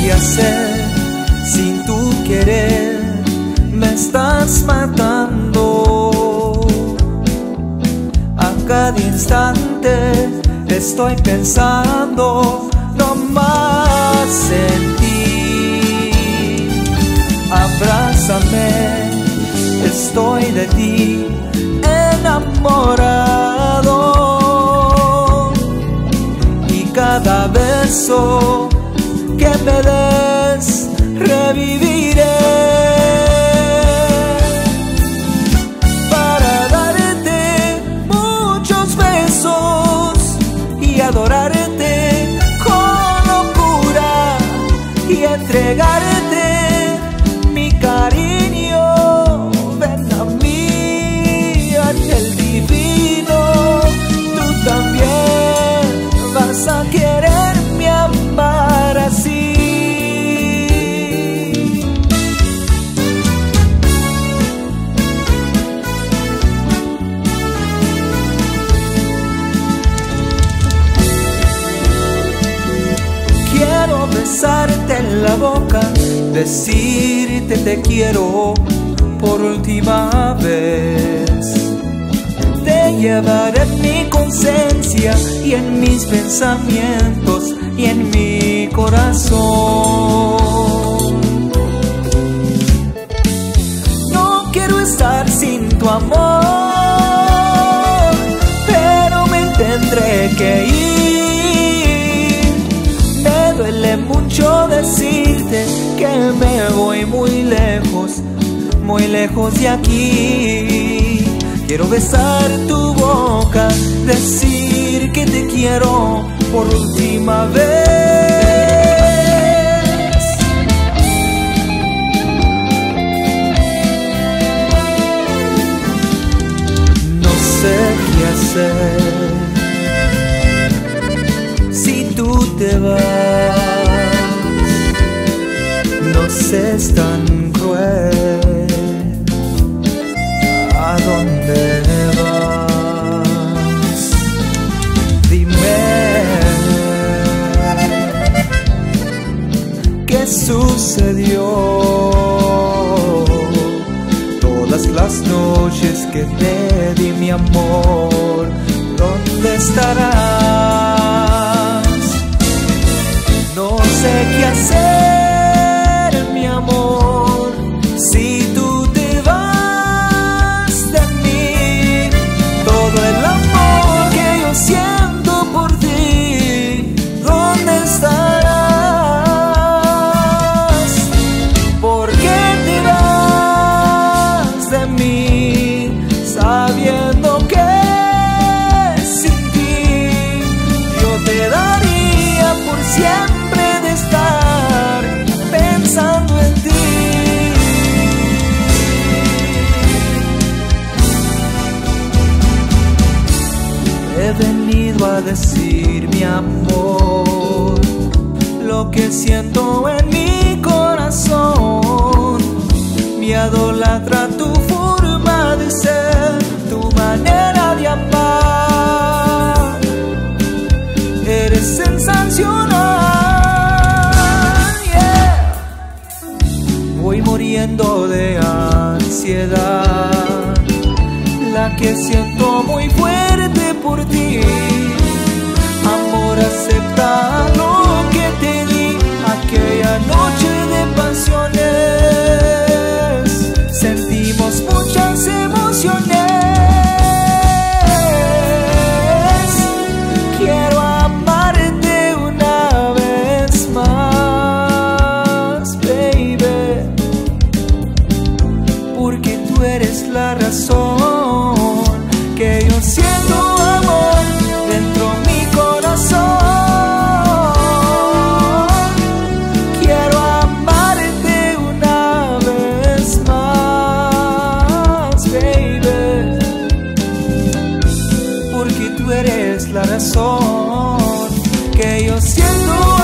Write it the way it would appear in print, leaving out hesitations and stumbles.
qué hacer sin tu querer, me estás matando. A cada instante estoy pensando no más en ti. Abrázame, estoy de ti enamorado, y cada beso que me des reviviré para darte muchos besos y adorarte con locura y entregarte mi cariño. Ven a mí, ángel divino, tú también vas a quererme amar así. Quiero besarte en la boca, decirte te quiero por última vez. Te llevaré en mi conciencia y en mis pensamientos y en mi corazón. No quiero estar sin tu amor, pero me tendré que ir. Me duele mucho decirte que me voy muy lejos de aquí. Quiero besar tu boca, decir que te quiero por última vez. No sé qué hacer si tú te vas. No seas tan cruel. ¿A dónde vas? Dime qué sucedió. Todas las noches que te di mi amor, ¿dónde estarás? No sé qué hacer, mi amor, si tú el amor que yo siento por ti, ¿dónde estarás? ¿Por qué te vas de mí sabiendo que sin ti yo te daría por siempre de estar pensando en ti? He venido a decir, mi amor, lo que siento en mi corazón. Me idolatra tu forma de ser, tu manera de amar. Eres sensacional, yeah. Voy muriendo de ansiedad, la que siento muy fuerte por ti. Amor, acepta lo que te di aquella noche de pasiones. Sentimos muchas emociones. Quiero amarte una vez más, baby, porque tú eres la razón que yo siento amor dentro de mi corazón. Quiero amarte una vez más, baby, porque tú eres la razón que yo siento